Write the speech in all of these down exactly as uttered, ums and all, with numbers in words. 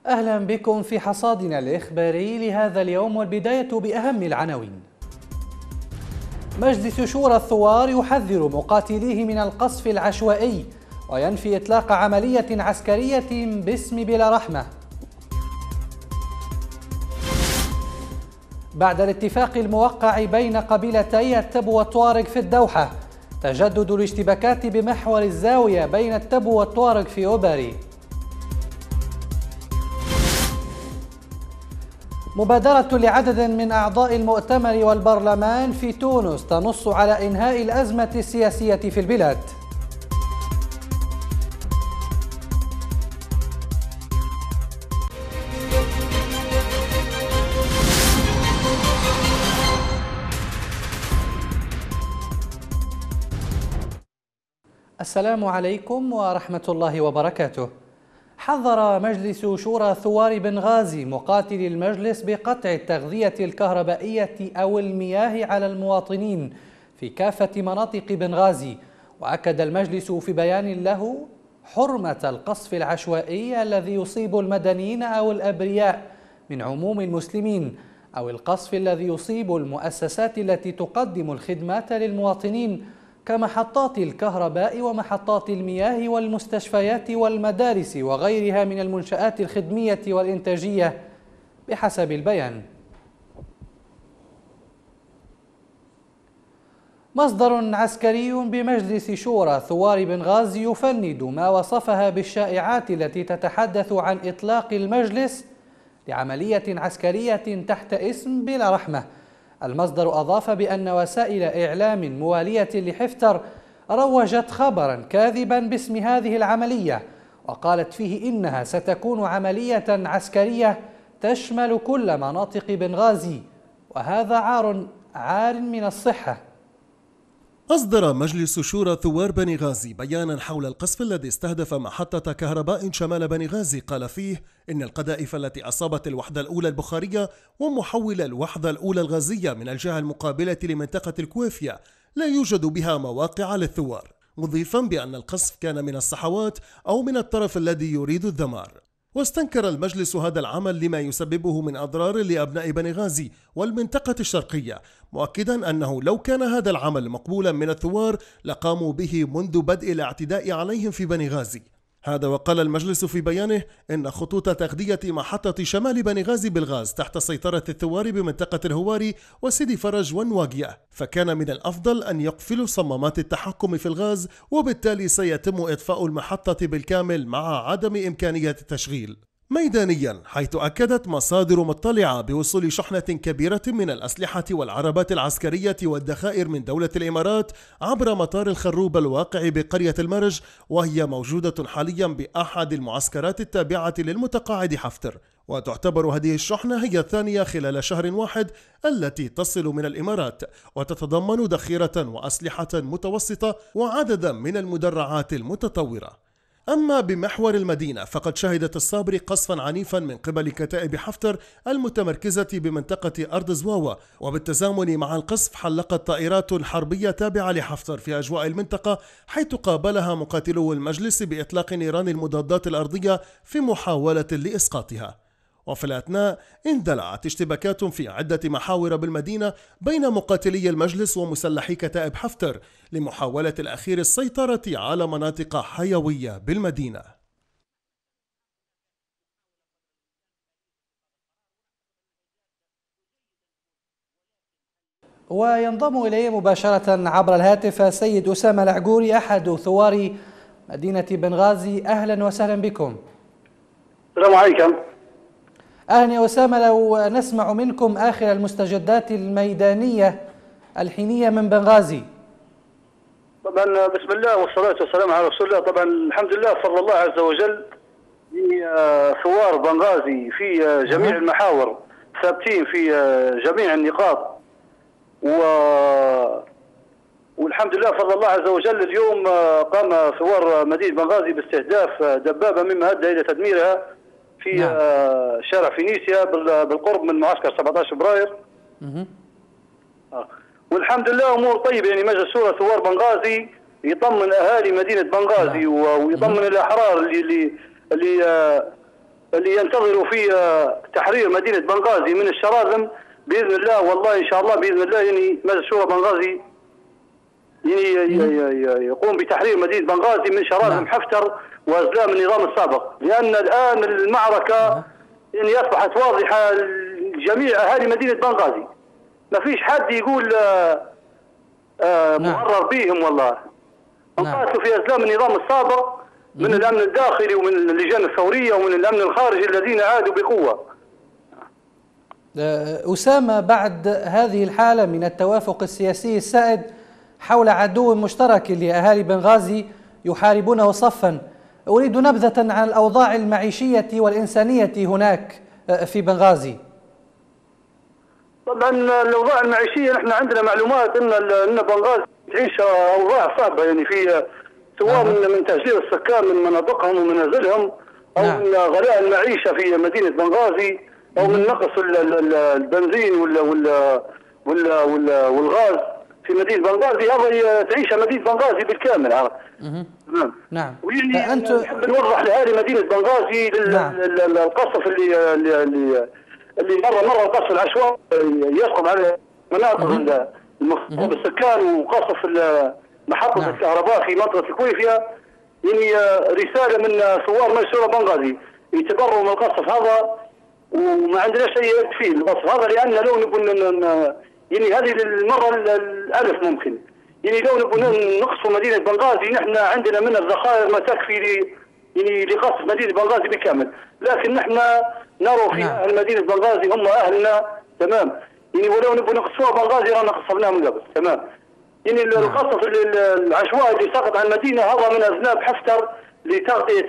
أهلا بكم في حصادنا الإخباري لهذا اليوم، والبداية بأهم العناوين. مجلس شورى الثوار يحذر مقاتليه من القصف العشوائي وينفي إطلاق عملية عسكرية باسم بلا رحمة. بعد الاتفاق الموقع بين قبيلتي التبو والطوارق في الدوحة، تجدد الاشتباكات بمحور الزاوية بين التبو والطوارق في أوباري. مبادرة لعدد من أعضاء المؤتمر والبرلمان في تونس تنص على إنهاء الأزمة السياسية في البلاد. السلام عليكم ورحمة الله وبركاته. حذر مجلس شورى ثوار بنغازي مقاتلي المجلس بقطع التغذية الكهربائية أو المياه على المواطنين في كافة مناطق بنغازي، وأكد المجلس في بيان له حرمة القصف العشوائي الذي يصيب المدنيين أو الأبرياء من عموم المسلمين، أو القصف الذي يصيب المؤسسات التي تقدم الخدمات للمواطنين كمحطات الكهرباء ومحطات المياه والمستشفيات والمدارس وغيرها من المنشآت الخدمية والإنتاجية بحسب البيان. مصدر عسكري بمجلس شورى ثوار بنغازي يفند ما وصفها بالشائعات التي تتحدث عن إطلاق المجلس لعملية عسكرية تحت اسم بلا رحمة. المصدر أضاف بأن وسائل إعلام موالية لحفتر روجت خبرا كاذبا باسم هذه العملية، وقالت فيه إنها ستكون عملية عسكرية تشمل كل مناطق بنغازي، وهذا عار عار من الصحة. أصدر مجلس شورى ثوار بنغازي بيانا حول القصف الذي استهدف محطة كهرباء شمال بنغازي. قال فيه إن القذائف التي أصابت الوحدة الأولى البخارية ومحول الوحدة الأولى الغازية من الجهة المقابلة لمنطقة الكويفية لا يوجد بها مواقع للثوار، مضيفا بأن القصف كان من الصحوات أو من الطرف الذي يريد الدمار. واستنكر المجلس هذا العمل لما يسببه من أضرار لأبناء بنغازي والمنطقة الشرقية، مؤكدا أنه لو كان هذا العمل مقبولا من الثوار لقاموا به منذ بدء الاعتداء عليهم في بنغازي. هذا وقال المجلس في بيانه إن خطوط تغذية محطة شمال بنغازي بالغاز تحت سيطرة الثوار بمنطقة الهواري وسيدي فرج والنواقية، فكان من الأفضل أن يقفلوا صمامات التحكم في الغاز، وبالتالي سيتم إطفاء المحطة بالكامل مع عدم إمكانية التشغيل. ميدانيا، حيث أكدت مصادر مطلعة بوصول شحنة كبيرة من الأسلحة والعربات العسكرية والذخائر من دولة الإمارات عبر مطار الخروب الواقع بقرية المرج، وهي موجودة حاليا بأحد المعسكرات التابعة للمتقاعد حفتر، وتعتبر هذه الشحنة هي الثانية خلال شهر واحد التي تصل من الإمارات، وتتضمن ذخيرة وأسلحة متوسطة وعددا من المدرعات المتطورة. أما بمحور المدينة فقد شهدت الصابري قصفا عنيفا من قبل كتائب حفتر المتمركزة بمنطقة أرض زواوة، وبالتزامن مع القصف حلقت طائرات حربية تابعة لحفتر في أجواء المنطقة، حيث قابلها مقاتلو المجلس بإطلاق نيران المضادات الأرضية في محاولة لإسقاطها. وفي الأثناء اندلعت اشتباكات في عدة محاور بالمدينة بين مقاتلي المجلس ومسلحي كتائب حفتر لمحاولة الأخير السيطرة على مناطق حيوية بالمدينة. وينضم إليه مباشرة عبر الهاتف سيد أسامة العقوري أحد ثوار مدينة بنغازي. أهلا وسهلا بكم. السلام عليكم. أهلا يا أسامة، لو نسمع منكم آخر المستجدات الميدانية الحينية من بنغازي. طبعا بسم الله والصلاة والسلام على رسول الله. طبعا الحمد لله بفضل الله عز وجل لثوار بنغازي في جميع المحاور ثابتين في جميع النقاط، و والحمد لله بفضل الله عز وجل. اليوم قام ثوار مدينة بنغازي باستهداف دبابة مما أدى إلى تدميرها في نعم. شارع فينيسيا بالقرب من معسكر سبعة عشر فبراير. آه. والحمد لله امور طيبه، يعني مجلس شورى ثوار بنغازي يطمن اهالي مدينه بنغازي نعم. ويطمن الاحرار اللي اللي اللي اللي ينتظروا في تحرير مدينه بنغازي من الشراذم باذن الله. والله ان شاء الله باذن الله يعني مجلس شورى بنغازي يعني يقوم بتحرير مدينه بنغازي من شراذم حفتر وازلام النظام السابق، لان الان المعركه يعني اصبحت واضحه لجميع اهالي مدينه بنغازي. ما فيش حد يقول آه مغرر بهم. والله انقاتلوا في ازلام النظام السابق من الامن الداخلي ومن اللجان الثوريه ومن الامن الخارجي الذين عادوا بقوه. أسامة، بعد هذه الحالة من التوافق السياسي السائد حول عدو مشترك لأهالي بنغازي يحاربونه صفا، أريد نبذة عن الأوضاع المعيشية والإنسانية هناك في بنغازي. طبعا الأوضاع المعيشية نحن عندنا معلومات أن أن بنغازي تعيش أوضاع صعبة، يعني في سواء من من تهجير السكان من مناطقهم ومنازلهم، أو نعم. من غلاء المعيشة في مدينة بنغازي، أو من نقص البنزين ولا ولا ولا ولا والغاز في مدينة بنغازي. هذا تعيش مدينة بنغازي بالكامل. عرفت؟ نعم نعم. ويعني أنت نحب نوضح لأهالي مدينة بنغازي نعم. القصف اللي اللي اللي, اللي مرة مرة القصف العشوائي يسقط على مناطق المخصوصة بالسكان، وقصف محطة نعم. الكهرباء في منطقة الكويفية. يعني رسالة من ثوار مجلس شورى بنغازي يتبروا من القصف هذا، وما عندناش اي يد فيه القصف هذا، لان لو نبغى يعني هذه المره الالف ممكن، يعني لو نبغى نقصف مدينه بنغازي نحن عندنا من الذخائر ما تكفي لي يعني لقصف مدينه بنغازي بالكامل، لكن نحن نرى في اهل مدينه بنغازي هم اهلنا تمام، يعني ولو نبغى نقصفوها بنغازي رانا قصفناها من قبل تمام. يعني القصف العشوائي اللي سقط على المدينه هذا من اذناب حفتر لتغطيه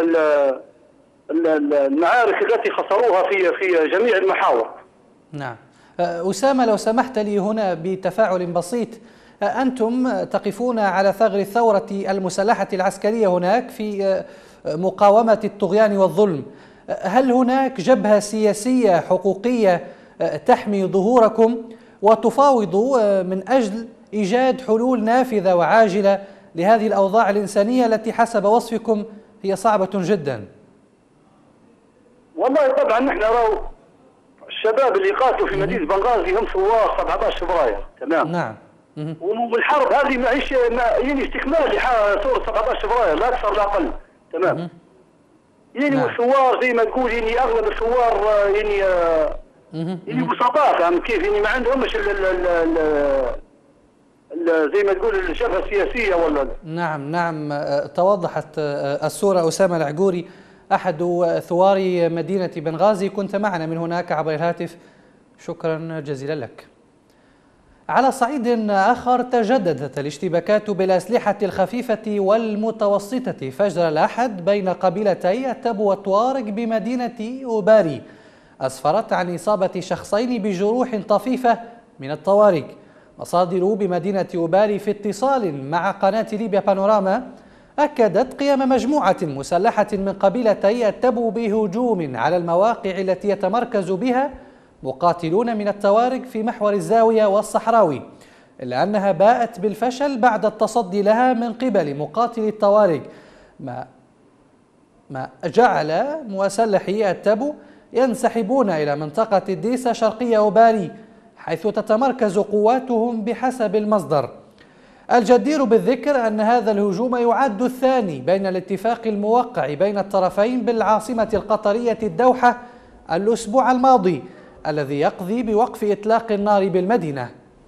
المعارك التي خسروها في في جميع المحاور. نعم. أسامة، لو سمحت لي هنا بتفاعل بسيط، أنتم تقفون على ثغر الثورة المسلحة العسكرية هناك في مقاومة الطغيان والظلم، هل هناك جبهة سياسية حقوقية تحمي ظهوركم وتفاوض من أجل إيجاد حلول نافذة وعاجلة لهذه الأوضاع الإنسانية التي حسب وصفكم هي صعبة جدا؟ والله طبعا نحن راهو الشباب اللي قاتلوا في مدينه بنغازي هم ثوار سبعة عشر فبراير تمام. نعم. والحرب هذه معيش يعني استكمال لثوره سبعة عشر فبراير لا اكثر لا اقل تمام. يعني نعم. والثوار زي ما تقول يعني اغلب الثوار يعني يعني بسطاء، فاهم كيف؟ يعني ما عندهمش زي ما تقول الجبهه السياسيه ولا. نعم نعم. توضحت الصوره. اسامه العقوري أحد ثوار مدينة بنغازي، كنت معنا من هناك عبر الهاتف، شكرا جزيلا لك. على صعيد آخر، تجددت الاشتباكات بالأسلحة الخفيفة والمتوسطة فجر الأحد بين قبيلتي التبو والطوارق بمدينة أوباري، أسفرت عن إصابة شخصين بجروح طفيفة من الطوارق. مصادر بمدينة أوباري في اتصال مع قناة ليبيا بانوراما أكدت قيام مجموعة مسلحة من قبيلتي التبو بهجوم على المواقع التي يتمركز بها مقاتلون من التوارق في محور الزاوية والصحراوي، إلا أنها باءت بالفشل بعد التصدي لها من قبل مقاتلي التوارق، ما ما جعل مسلحي التبو ينسحبون إلى منطقة الديسة شرقية أوباري حيث تتمركز قواتهم بحسب المصدر. الجدير بالذكر أن هذا الهجوم يعد الثاني بين الاتفاق الموقع بين الطرفين بالعاصمة القطرية الدوحة الأسبوع الماضي الذي يقضي بوقف إطلاق النار بالمدينة.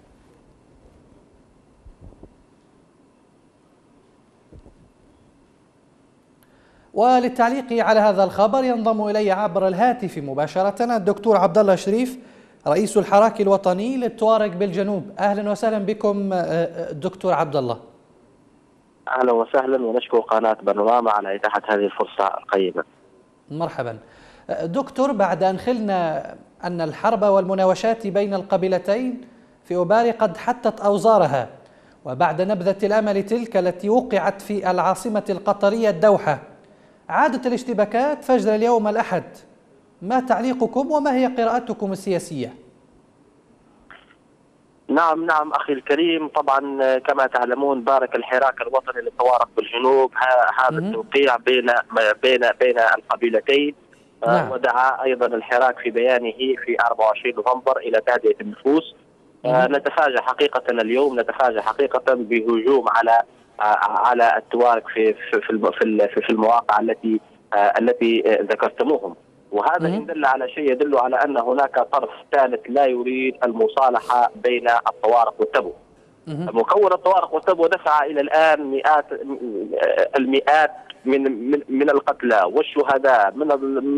وللتعليق على هذا الخبر ينضم إلي عبر الهاتف مباشرة الدكتور عبد الله شريف، رئيس الحراك الوطني للطوارق بالجنوب. أهلا وسهلا بكم دكتور عبد الله. أهلا وسهلا، ونشكر قناة بانوراما على إتاحة هذه الفرصة القيمة. مرحبا دكتور. بعد أن خلنا أن الحرب والمناوشات بين القبيلتين في أوباري قد حتت أوزارها، وبعد نبذة الأمل تلك التي وقعت في العاصمة القطرية الدوحة، عادت الاشتباكات فجر اليوم الأحد، ما تعليقكم وما هي قراءتكم السياسية؟ نعم نعم أخي الكريم، طبعا كما تعلمون بارك الحراك الوطني للطوارق بالجنوب هذا التوقيع بين بين بين القبيلتين نعم. ودعا أيضا الحراك في بيانه في أربعة وعشرين نوفمبر إلى تهدئة النفوس. آه نتفاجأ حقيقة اليوم نتفاجأ حقيقة بهجوم على آه على التوارق في في في في المواقع التي آه التي ذكرتموهم، وهذا إن دل على شيء يدل على أن هناك طرف ثالث لا يريد المصالحة بين الطوارق والتبو. مكون الطوارق والتبو دفع إلى الآن مئات المئات من من من القتلى والشهداء من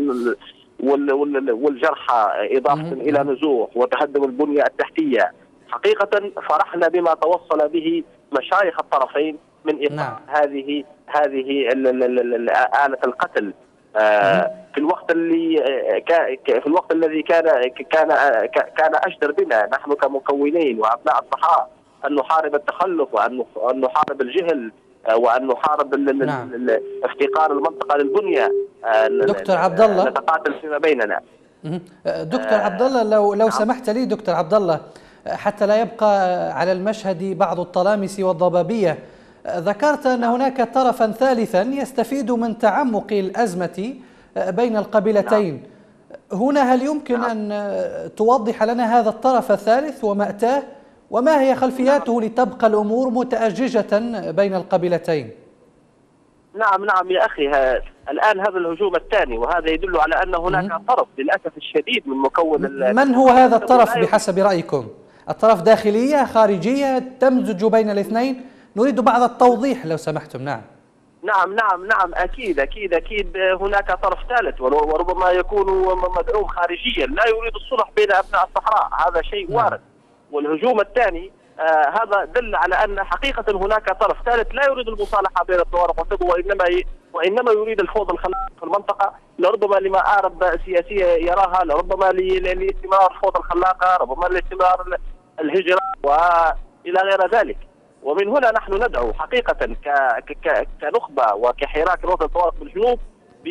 والجرحى، إضافة إلى نزوح وتهدم البنية التحتية. حقيقة فرحنا بما توصل به مشايخ الطرفين من إيقاف نعم. هذه هذه آلة القتل في الوقت اللي في الوقت الذي كان كان كان أجدر بنا نحن كمكونين وأبناء الصحراء أن نحارب التخلف وأن نحارب الجهل وأن نحارب نعم. افتقار المنطقة للبنية. دكتور عبد الله نتقاتل فيما بيننا. دكتور عبد الله لو لو سمحت لي دكتور عبد الله، حتى لا يبقى على المشهد بعض الطلامس والضبابية، ذكرت أن هناك طرفا ثالثا يستفيد من تعمق الأزمة بين القبيلتين. نعم. هنا هل يمكن نعم. أن توضح لنا هذا الطرف الثالث ومأتاه وما هي خلفياته لتبقى الأمور متأججة بين القبيلتين؟ نعم نعم يا أخي، الآن هذا الهجوم الثاني، وهذا يدل على أن هناك طرف للأسف الشديد من مكون. من هو هذا الطرف بحسب رأيكم؟ الطرف داخلية خارجية تمزج بين الاثنين؟ نريد بعض التوضيح لو سمحتم. نعم نعم نعم نعم أكيد أكيد أكيد هناك طرف ثالث وربما يكون مدعوم خارجيا لا يريد الصلح بين أبناء الصحراء، هذا شيء وارد. نعم. والهجوم الثاني آه هذا دل على أن حقيقة هناك طرف ثالث لا يريد المصالحة بين الطوارق والتبو، وإنما وإنما يريد الفوضى الخلاقة في المنطقة، لربما لمآرب سياسية يراها، لربما لاستمرار الفوضى الخلاقة، ربما لاستمرار الهجرة وإلى غير ذلك. ومن هنا نحن ندعو حقيقة كنخبة وكحراك الوطن الطوارق بالجنوب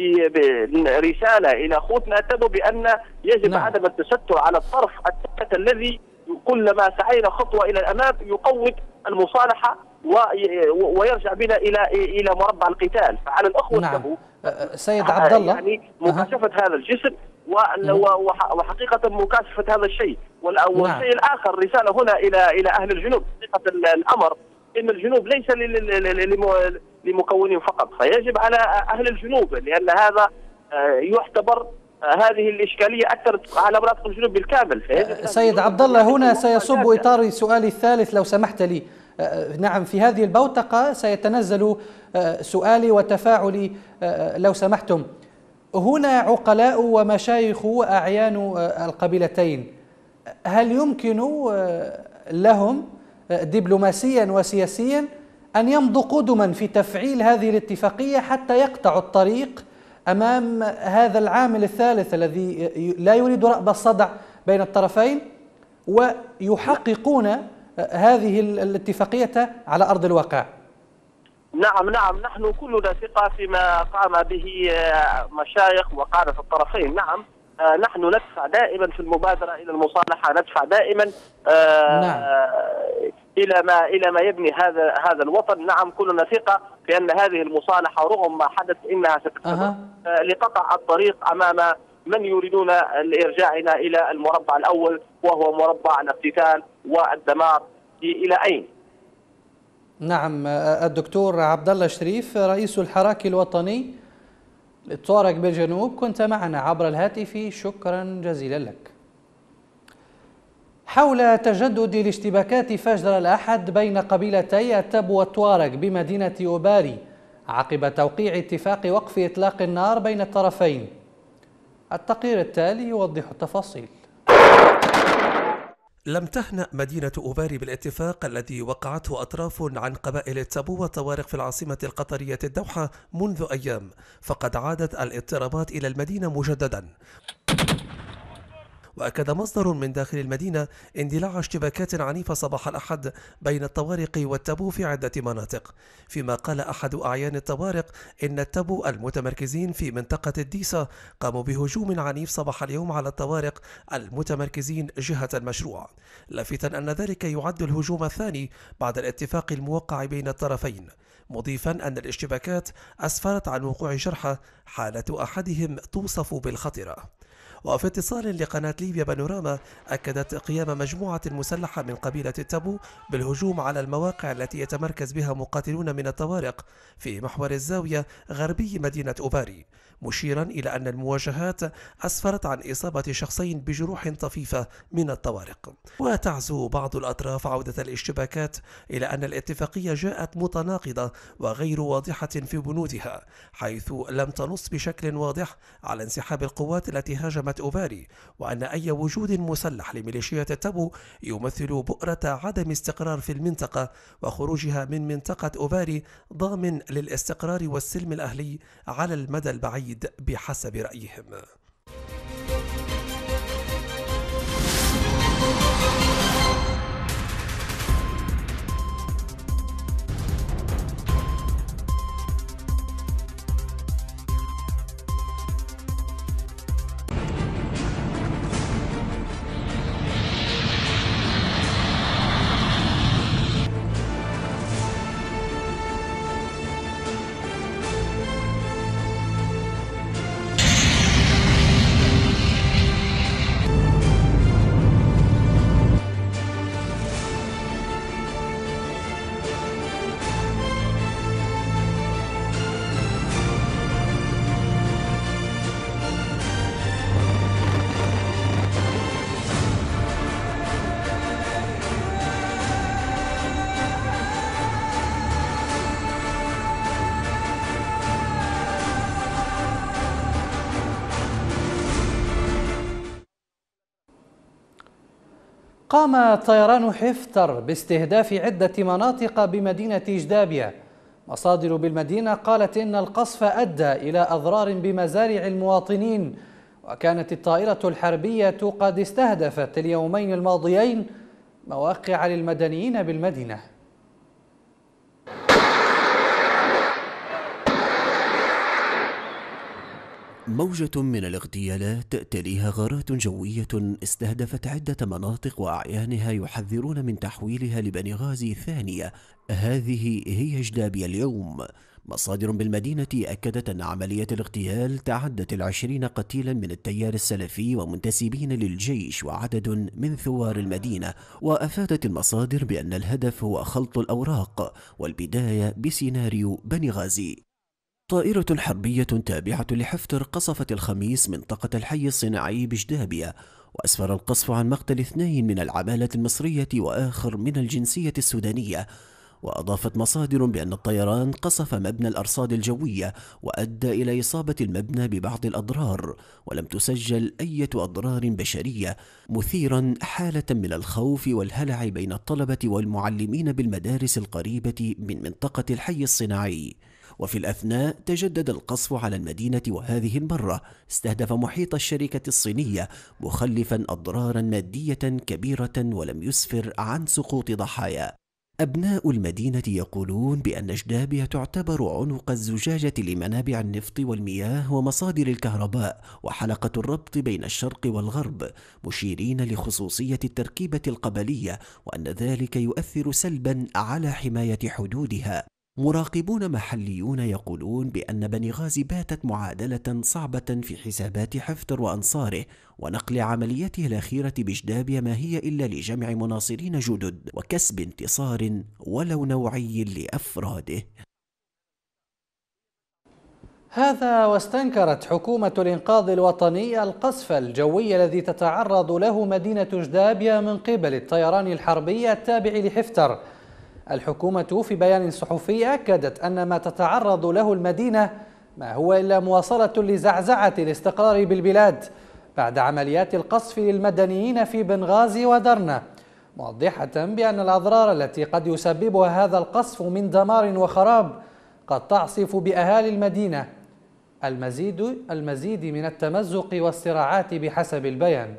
برسالة إلى أخوتنا التبو بأن يجب نعم. عدم التستر على الطرف الثالث الذي كلما سعينا خطوة إلى الأمام يقوض المصالحة ويرجع بنا إلى إلى مربع القتال. فعلى الأخوة نعم. التبو سيد عبد الله يعني مكاشفة أه. هذا الجسر وحقيقة مكاشفة هذا الشيء. والشيء نعم. الآخر رسالة هنا إلى إلى أهل الجنوب، حقيقة الأمر إن الجنوب ليس لمكونين فقط، فيجب على أهل الجنوب، لأن هذا يعتبر هذه الإشكالية أكثر على مناطق الجنوب بالكامل. سيد عبد الله هنا سيصب إطار سؤالي الثالث لو سمحت لي. نعم في هذه البوتقة سيتنزل سؤالي وتفاعلي لو سمحتم. هنا عقلاء ومشايخ وأعيان القبيلتين، هل يمكن لهم دبلوماسيا وسياسيا أن يمضوا قدما في تفعيل هذه الاتفاقية حتى يقطعوا الطريق أمام هذا العامل الثالث الذي لا يريد رأب الصدع بين الطرفين ويحققون هذه الاتفاقية على أرض الواقع؟ نعم نعم نحن كلنا ثقة فيما قام به مشايخ وقادة الطرفين. نعم نحن ندفع دائما في المبادرة إلى المصالحة، ندفع دائما نعم. إلى ما إلى ما يبني هذا هذا الوطن. نعم كلنا ثقة في أن هذه المصالحة رغم ما حدث إنها ستستمر أه. لقطع الطريق أمام من يريدون إرجاعنا إلى المربع الأول وهو مربع الاقتتال والدمار إلى أين؟ نعم الدكتور عبد الله شريف رئيس الحراك الوطني للطوارق بالجنوب، كنت معنا عبر الهاتف، شكرا جزيلا لك. حول تجدد الاشتباكات فجر الأحد بين قبيلتي التبو والطوارق بمدينة أوباري عقب توقيع اتفاق وقف إطلاق النار بين الطرفين، التقرير التالي يوضح التفاصيل. لم تهنأ مدينة أوباري بالاتفاق الذي وقعته أطراف عن قبائل التبو والطوارق في العاصمة القطرية الدوحة منذ أيام، فقد عادت الاضطرابات إلى المدينة مجددا. وأكد مصدر من داخل المدينة اندلاع اشتباكات عنيفة صباح الأحد بين الطوارق والتبو في عدة مناطق، فيما قال أحد أعيان الطوارق إن التبو المتمركزين في منطقة الديسة قاموا بهجوم عنيف صباح اليوم على الطوارق المتمركزين جهة المشروع، لافتا أن ذلك يعد الهجوم الثاني بعد الاتفاق الموقع بين الطرفين. مضيفا أن الاشتباكات أسفرت عن وقوع جرحى، حالة أحدهم توصف بالخطرة. وفي اتصال لقناة ليبيا بانوراما، أكدت قيام مجموعة مسلحة من قبيلة التبو بالهجوم على المواقع التي يتمركز بها مقاتلون من الطوارق في محور الزاوية غربي مدينة أوباري، مشيرا إلى أن المواجهات أسفرت عن إصابة شخصين بجروح طفيفة من الطوارق. وتعزو بعض الأطراف عودة الاشتباكات إلى أن الاتفاقية جاءت متناقضة وغير واضحة في بنودها، حيث لم تنص بشكل واضح على انسحاب القوات التي هاجمت أوباري، وأن أي وجود مسلح لميليشيات التبو يمثل بؤرة عدم استقرار في المنطقة، وخروجها من منطقة أوباري ضامن للاستقرار والسلم الأهلي على المدى البعيد بحسب رأيهم. قام طيران حفتر باستهداف عدة مناطق بمدينة جدابية. مصادر بالمدينة قالت إن القصف أدى إلى أضرار بمزارع المواطنين، وكانت الطائرة الحربية قد استهدفت اليومين الماضيين مواقع للمدنيين بالمدينة. موجة من الاغتيالات تليها غارات جوية استهدفت عدة مناطق وأعيانها يحذرون من تحويلها لبنغازي ثانية. هذه هي جدابية اليوم. مصادر بالمدينة أكدت أن عملية الاغتيال تعدت العشرين قتيلا من التيار السلفي ومنتسبين للجيش وعدد من ثوار المدينة. وأفادت المصادر بأن الهدف هو خلط الأوراق والبداية بسيناريو بنغازي. طائرة حربية تابعة لحفتر قصفت الخميس منطقة الحي الصناعي بجدابية، وأسفر القصف عن مقتل اثنين من العمالة المصرية وآخر من الجنسية السودانية. وأضافت مصادر بأن الطيران قصف مبنى الأرصاد الجوية وأدى إلى إصابة المبنى ببعض الأضرار، ولم تسجل أي أضرار بشرية، مثيرا حالة من الخوف والهلع بين الطلبة والمعلمين بالمدارس القريبة من منطقة الحي الصناعي. وفي الأثناء تجدد القصف على المدينة، وهذه المرة استهدف محيط الشركة الصينية، مخلفا أضرارا مادية كبيرة ولم يسفر عن سقوط ضحايا. أبناء المدينة يقولون بأن جدابية تعتبر عنق الزجاجة لمنابع النفط والمياه ومصادر الكهرباء وحلقة الربط بين الشرق والغرب، مشيرين لخصوصية التركيبة القبلية وأن ذلك يؤثر سلبا على حماية حدودها. مراقبون محليون يقولون بأن بنغازي باتت معادلة صعبة في حسابات حفتر وأنصاره، ونقل عمليته الأخيرة بجدابية ما هي إلا لجمع مناصرين جدد وكسب انتصار ولو نوعي لأفراده. هذا واستنكرت حكومة الإنقاذ الوطني القصف الجوي الذي تتعرض له مدينة جدابية من قبل الطيران الحربي التابع لحفتر. الحكومة في بيان صحفي أكدت أن ما تتعرض له المدينة ما هو إلا مواصلة لزعزعة الاستقرار بالبلاد بعد عمليات القصف للمدنيين في بنغازي ودرنا، موضحة بأن الأضرار التي قد يسببها هذا القصف من دمار وخراب قد تعصف بأهالي المدينة. المزيد المزيد من التمزق والصراعات بحسب البيان.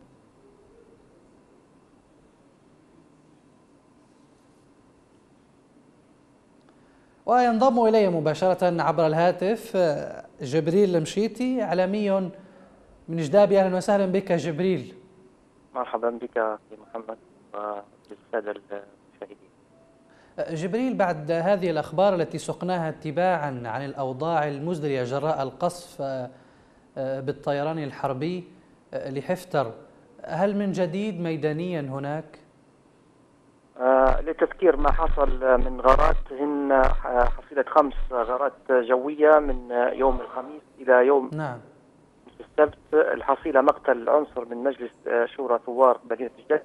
وينضم إلي مباشرة عبر الهاتف جبريل المشيتي، إعلامي من جدابية. أهلا وسهلا بك جبريل. مرحبا بك أخي محمد وبالسادة المشاهدين. جبريل، بعد هذه الأخبار التي سقناها اتباعا عن الأوضاع المزرية جراء القصف بالطيران الحربي لحفتر، هل من جديد ميدانيا هناك؟ آه لتذكير ما حصل من غارات، هن حصيلة خمس غارات جوية من يوم الخميس إلى يوم نعم. السبت. الحصيلة مقتل عنصر من مجلس شورى ثوار مدينة جدة،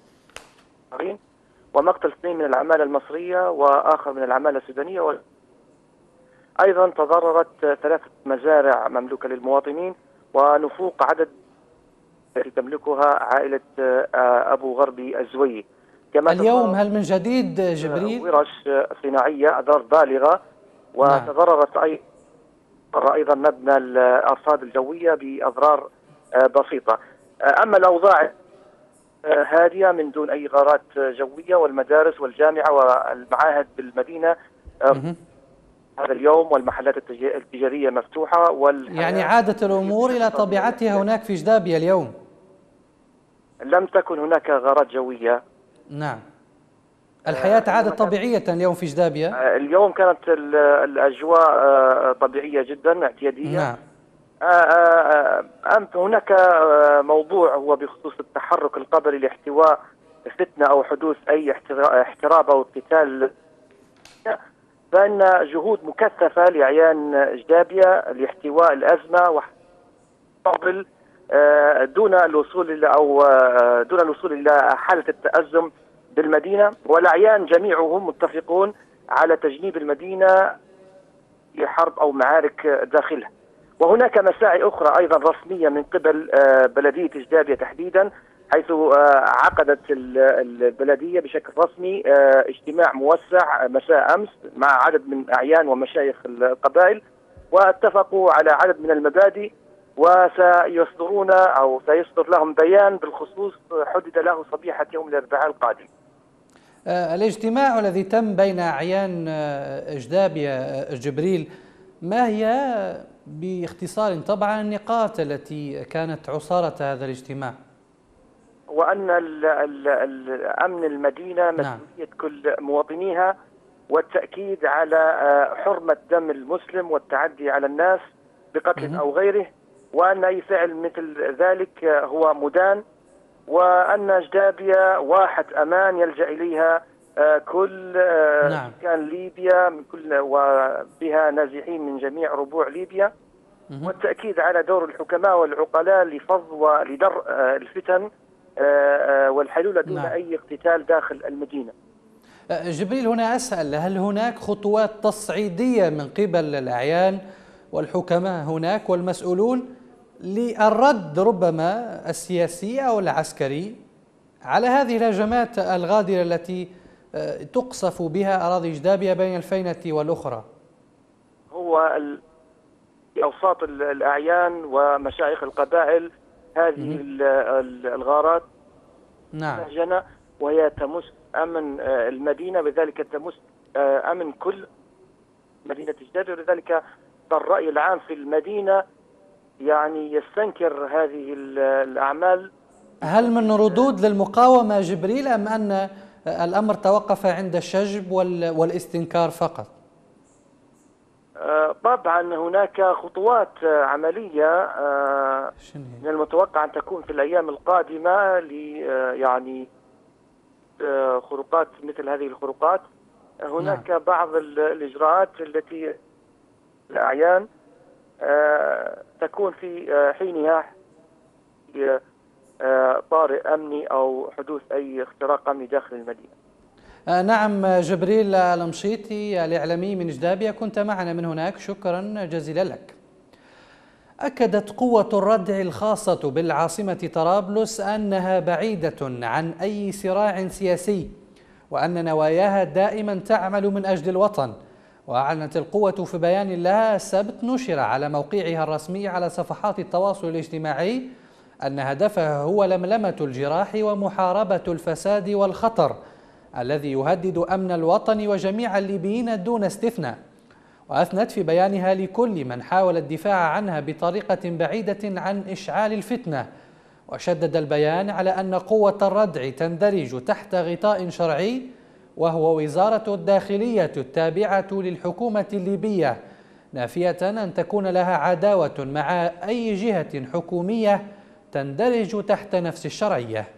ومقتل اثنين من العمالة المصرية وآخر من العمالة السودانية، و... أيضا تضررت ثلاثة مزارع مملوكة للمواطنين ونفوق عدد التي تملكها عائلة أبو غربي الزويي. كما اليوم هل من جديد جبريل؟ ورش صناعية أضرار بالغة، وتضررت أي... أيضا مبنى الأرصاد الجوية بأضرار بسيطة. أما الأوضاع هادية من دون أي غارات جوية، والمدارس والجامعة والمعاهد بالمدينة هذا اليوم والمحلات التجارية مفتوحة، يعني عادت الأمور إلى طبيعتها هناك في جدابيا اليوم؟ لم تكن هناك غارات جوية. نعم، الحياة عادت طبيعية اليوم في جدابيا؟ اليوم كانت الأجواء طبيعية جدا اعتيادية. نعم. أم هناك موضوع هو بخصوص التحرك القبلي لاحتواء فتنة أو حدوث أي احتراب أو قتال، فإن جهود مكثفة لأعيان جدابيا لاحتواء الأزمة وقبل دون الوصول إلى أو دون الوصول إلى حالة التأزم بالمدينة، والأعيان جميعهم متفقون على تجنيب المدينة لحرب أو معارك داخلها. وهناك مساعي أخرى أيضا رسمية من قبل بلدية جدابيا تحديدا، حيث عقدت البلدية بشكل رسمي اجتماع موسع مساء أمس مع عدد من أعيان ومشايخ القبائل، واتفقوا على عدد من المبادئ، وسيصدرون أو سيصدر لهم بيان بالخصوص حدد له صبيحة يوم الأربعاء القادم. الاجتماع الذي تم بين أعيان جدابيا جبريل، ما هي باختصار طبعا النقاط التي كانت عصارة هذا الاجتماع؟ وأن أمن المدينة مسؤولية نعم. كل مواطنيها، والتأكيد على حرمة دم المسلم والتعدي على الناس بقتل أو غيره، وأن أي فعل مثل ذلك هو مدان، وأن جدابيا واحة أمان يلجأ إليها كل نعم. كان ليبيا من كل وبها نازحين من جميع ربوع ليبيا، والتأكيد على دور الحكماء والعقلاء لفض ولدرء الفتن والحلول دون نعم. أي اقتتال داخل المدينة. جبريل، هنا أسأل، هل هناك خطوات تصعيدية من قبل الأعيان والحكماء هناك والمسؤولون للرد ربما السياسي أو العسكري على هذه الهجمات الغادرة التي تقصف بها أراضي جدابيا بين الفينة والأخرى؟ هو أوساط الأعيان ومشايخ القبائل هذه الغارات نعم، وهي تمس أمن المدينة، بذلك تمس أمن كل مدينة جدابيا، ولذلك الرأي العام في المدينة يعني يستنكر هذه الأعمال. هل من ردود للمقاومة جبريل، أم أن الأمر توقف عند الشجب والاستنكار فقط؟ طبعا هناك خطوات عملية من المتوقع أن تكون في الأيام القادمة ل يعني خروقات مثل هذه الخروقات. هناك نعم. بعض الإجراءات التي الأعيان تكون في حينها طارئ أمني أو حدوث أي اختراق أمني داخل المدينة. نعم، جبريل المشيطي الإعلامي من جدابيا كنت معنا من هناك، شكرا جزيلا لك. أكدت قوة الردع الخاصة بالعاصمة طرابلس أنها بعيدة عن أي صراع سياسي، وأن نواياها دائما تعمل من أجل الوطن. وأعلنت القوة في بيان لها السبت نشر على موقعها الرسمي على صفحات التواصل الاجتماعي أن هدفها هو لملمة الجراح ومحاربة الفساد والخطر الذي يهدد أمن الوطن وجميع الليبيين دون استثناء. وأثنت في بيانها لكل من حاول الدفاع عنها بطريقة بعيدة عن إشعال الفتنة. وشدد البيان على أن قوة الردع تندرج تحت غطاء شرعي وهو وزارة الداخلية التابعة للحكومة الليبية، نافية أن تكون لها عداوة مع أي جهة حكومية تندرج تحت نفس الشرعية.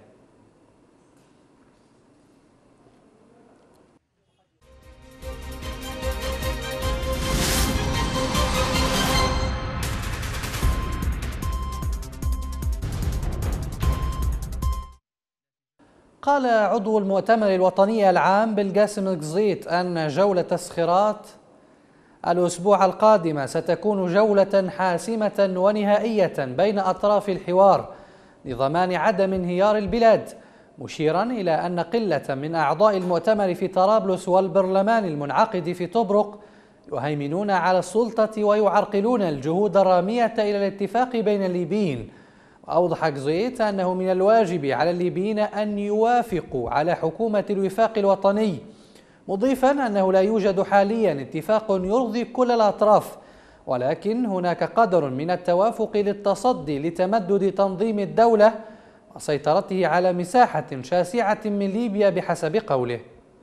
قال عضو المؤتمر الوطني العام بالقاسم القزيط أن جولة تسخيرات الأسبوع القادم ستكون جولة حاسمة ونهائية بين أطراف الحوار لضمان عدم انهيار البلاد، مشيرا إلى أن قلة من أعضاء المؤتمر في طرابلس والبرلمان المنعقد في طبرق يهيمنون على السلطة ويعرقلون الجهود الرامية إلى الاتفاق بين الليبيين. أوضح قزيط أنه من الواجب على الليبيين أن يوافقوا على حكومة الوفاق الوطني، مضيفا أنه لا يوجد حاليا اتفاق يرضي كل الأطراف، ولكن هناك قدر من التوافق للتصدي لتمدد تنظيم الدولة وسيطرته على مساحة شاسعة من ليبيا بحسب قوله.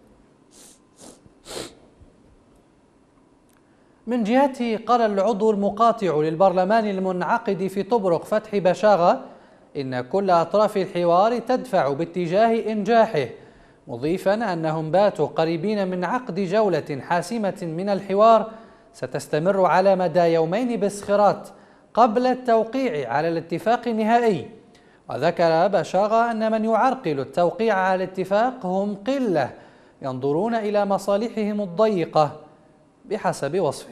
من جهته قال العضو المقاطع للبرلمان المنعقد في طبرق فتحي بشاغة إن كل أطراف الحوار تدفع باتجاه إنجاحه، مضيفا أنهم باتوا قريبين من عقد جولة حاسمة من الحوار ستستمر على مدى يومين بسخرات قبل التوقيع على الاتفاق النهائي. وذكر بشاغة أن من يعرقل التوقيع على الاتفاق هم قلة ينظرون إلى مصالحهم الضيقة بحسب وصفه.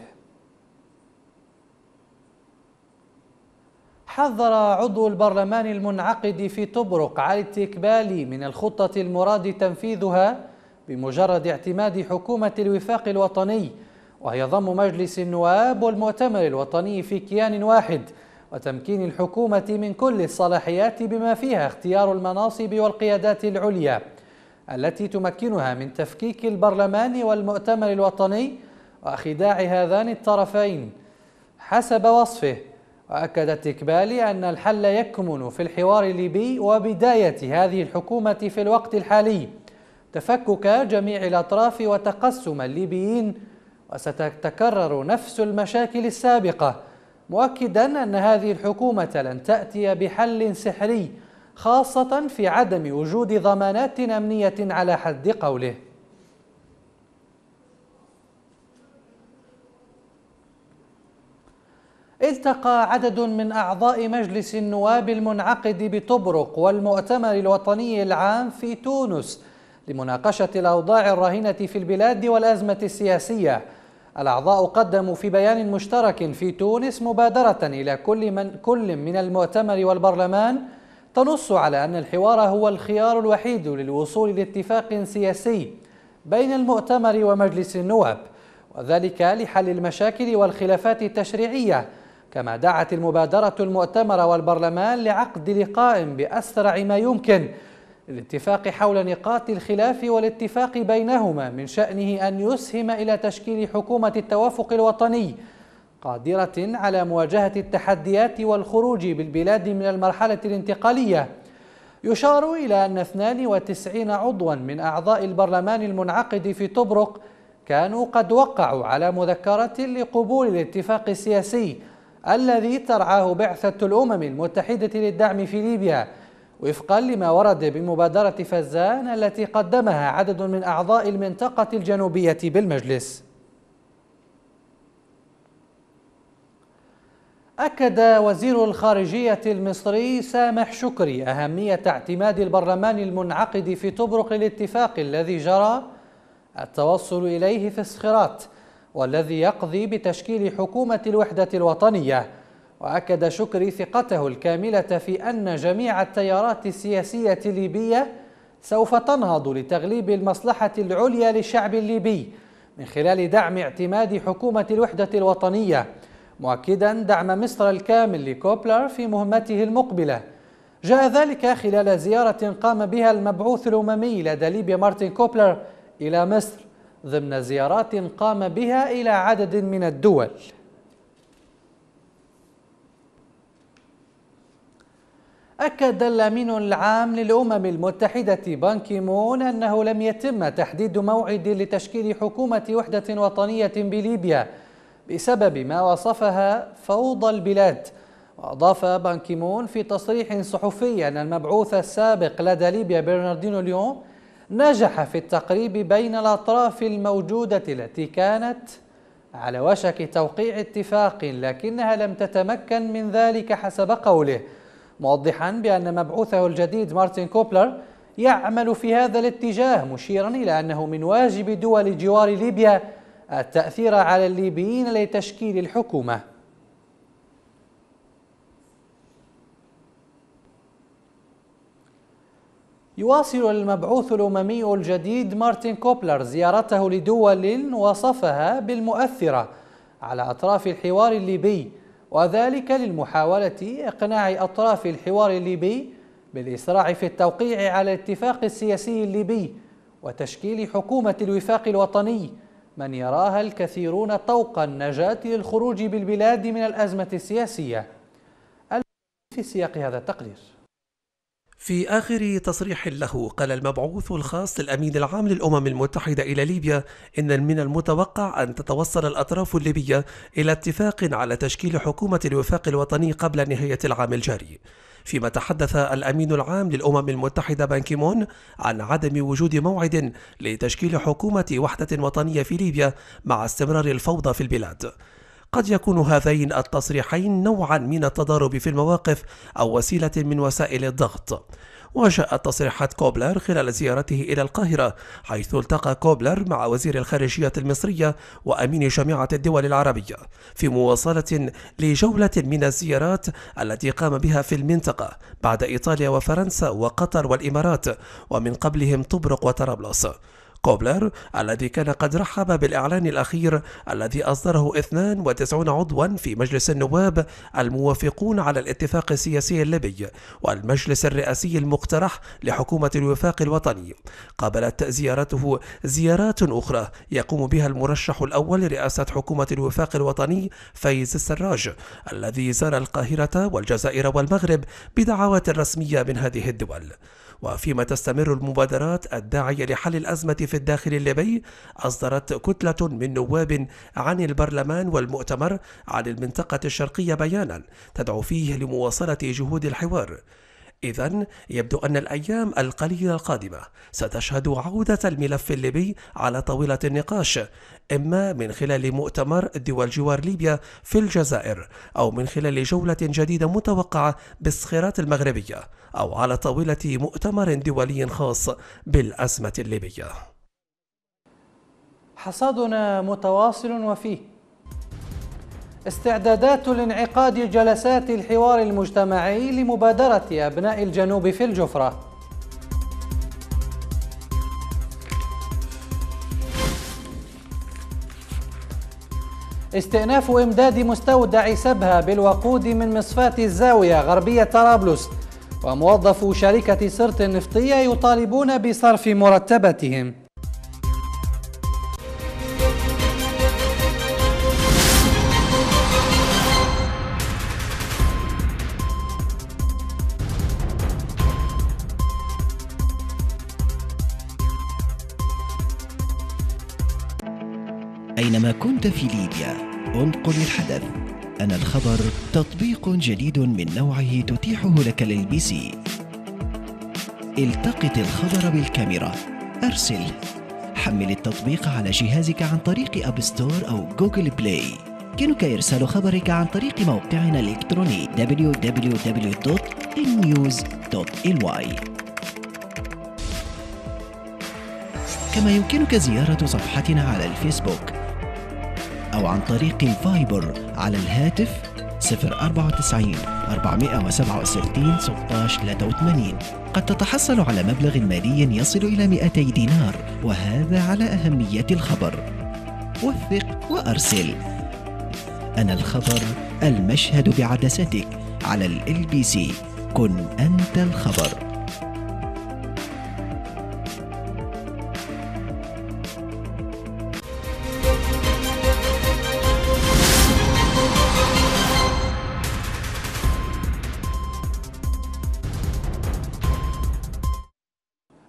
حذر عضو البرلمان المنعقد في طبرق علي التكبالي من الخطة المراد تنفيذها بمجرد اعتماد حكومة الوفاق الوطني، وهي ضم مجلس النواب والمؤتمر الوطني في كيان واحد وتمكين الحكومة من كل الصلاحيات بما فيها اختيار المناصب والقيادات العليا التي تمكنها من تفكيك البرلمان والمؤتمر الوطني وخداع هذان الطرفين حسب وصفه. وأكد التكبالي أن الحل يكمن في الحوار الليبي وبداية هذه الحكومة في الوقت الحالي تفكك جميع الأطراف وتقسم الليبيين، وستتكرر نفس المشاكل السابقة، مؤكدا أن هذه الحكومة لن تأتي بحل سحري، خاصة في عدم وجود ضمانات أمنية على حد قوله. التقى عدد من أعضاء مجلس النواب المنعقد بطبرق والمؤتمر الوطني العام في تونس لمناقشة الأوضاع الراهنة في البلاد والأزمة السياسية. الأعضاء قدموا في بيان مشترك في تونس مبادرة إلى كل من كل من المؤتمر والبرلمان تنص على أن الحوار هو الخيار الوحيد للوصول لاتفاق سياسي بين المؤتمر ومجلس النواب، وذلك لحل المشاكل والخلافات التشريعية. كما دعت المبادرة المؤتمر والبرلمان لعقد لقاء بأسرع ما يمكن للاتفاق حول نقاط الخلاف والاتفاق بينهما من شأنه أن يسهم إلى تشكيل حكومة التوافق الوطني قادرة على مواجهة التحديات والخروج بالبلاد من المرحلة الانتقالية. يشار إلى أن اثنين وتسعين عضوا من أعضاء البرلمان المنعقد في طبرق كانوا قد وقعوا على مذكرة لقبول الاتفاق السياسي الذي ترعاه بعثة الأمم المتحدة للدعم في ليبيا، وفقا لما ورد بمبادرة فزان التي قدمها عدد من أعضاء المنطقة الجنوبية بالمجلس. أكد وزير الخارجية المصري سامح شكري أهمية اعتماد البرلمان المنعقد في طبرق للاتفاق الذي جرى التوصل إليه في الصخرات والذي يقضي بتشكيل حكومة الوحدة الوطنية. وأكد شكري ثقته الكاملة في أن جميع التيارات السياسية الليبية سوف تنهض لتغليب المصلحة العليا للشعب الليبي من خلال دعم اعتماد حكومة الوحدة الوطنية، مؤكدا دعم مصر الكامل لكوبلر في مهمته المقبلة. جاء ذلك خلال زيارة قام بها المبعوث الأممي لدى ليبيا مارتن كوبلر إلى مصر ضمن زيارات قام بها إلى عدد من الدول. أكد الأمين العام للأمم المتحدة بان كي مون أنه لم يتم تحديد موعد لتشكيل حكومة وحدة وطنية بليبيا بسبب ما وصفها فوضى البلاد. وأضاف بان كي مون في تصريح صحفي أن المبعوث السابق لدى ليبيا برناردينو ليون نجح في التقريب بين الأطراف الموجودة التي كانت على وشك توقيع اتفاق لكنها لم تتمكن من ذلك حسب قوله، موضحا بأن مبعوثه الجديد مارتن كوبلر يعمل في هذا الاتجاه، مشيرا إلى أنه من واجب دول جوار ليبيا التأثير على الليبيين لتشكيل الحكومة. يواصل المبعوث الأممي الجديد مارتن كوبلر زيارته لدول وصفها بالمؤثرة على أطراف الحوار الليبي، وذلك للمحاولة إقناع أطراف الحوار الليبي بالإسراع في التوقيع على الاتفاق السياسي الليبي وتشكيل حكومة الوفاق الوطني من يراها الكثيرون طوق النجاة للخروج بالبلاد من الأزمة السياسية. في سياق هذا التقرير. في آخر تصريح له قال المبعوث الخاص للأمين العام للأمم المتحدة إلى ليبيا إن من المتوقع أن تتوصل الأطراف الليبية إلى اتفاق على تشكيل حكومة الوفاق الوطني قبل نهاية العام الجاري. فيما تحدث الأمين العام للأمم المتحدة بان كي مون عن عدم وجود موعد لتشكيل حكومة وحدة وطنية في ليبيا مع استمرار الفوضى في البلاد. قد يكون هذين التصريحين نوعا من التضارب في المواقف أو وسيلة من وسائل الضغط. وجاءت تصريحات كوبلر خلال زيارته إلى القاهرة، حيث التقى كوبلر مع وزير الخارجية المصرية وأمين جامعة الدول العربية في مواصلة لجولة من الزيارات التي قام بها في المنطقة بعد إيطاليا وفرنسا وقطر والإمارات، ومن قبلهم طبرق وطرابلس. كوبلر الذي كان قد رحب بالإعلان الأخير الذي أصدره اثنين وتسعين عضوا في مجلس النواب الموافقون على الاتفاق السياسي الليبي والمجلس الرئاسي المقترح لحكومة الوفاق الوطني، قابلت زيارته زيارات أخرى يقوم بها المرشح الأول لرئاسة حكومة الوفاق الوطني فايز السراج، الذي زار القاهرة والجزائر والمغرب بدعوات رسمية من هذه الدول. وفيما تستمر المبادرات الداعية لحل الأزمة في الداخل الليبي، أصدرت كتلة من نواب عن البرلمان والمؤتمر عن المنطقة الشرقية بيانا تدعو فيه لمواصلة جهود الحوار. إذن يبدو أن الأيام القليلة القادمة ستشهد عودة الملف الليبي على طاولة النقاش، إما من خلال مؤتمر دول جوار ليبيا في الجزائر، أو من خلال جولة جديدة متوقعة بالصخيرات المغربية، أو على طاولة مؤتمر دولي خاص بالأزمة الليبية. حصادنا متواصل وفيه استعدادات لانعقاد جلسات الحوار المجتمعي لمبادرة أبناء الجنوب في الجفرة. استئناف إمداد مستودع سبها بالوقود من مصفاة الزاوية غربية طرابلس، وموظفو شركة سرت النفطية يطالبون بصرف مرتباتهم. أينما كنت في ليبيا انقل الحدث. أنا الخبر تطبيق جديد من نوعه تتيحه لك ال بي سي. التقط الخبر بالكاميرا، أرسل. حمل التطبيق على جهازك عن طريق أب ستور أو جوجل بلاي. يمكنك إرسال خبرك عن طريق موقعنا الإلكتروني دبليو دبليو دبليو دوت النيوز دوت إل واي. كما يمكنك زيارة صفحتنا على الفيسبوك أو عن طريق الفايبر على الهاتف صفر أربعة تسعين أربعمائة وسبعة وستين ستة عشر ثلاثة وثمانين. قد تتحصل على مبلغ مالي يصل إلى مئتي دينار، وهذا على أهمية الخبر. وثق وأرسل. أنا الخبر، المشهد بعدستك على ال بي سي. كن أنت الخبر.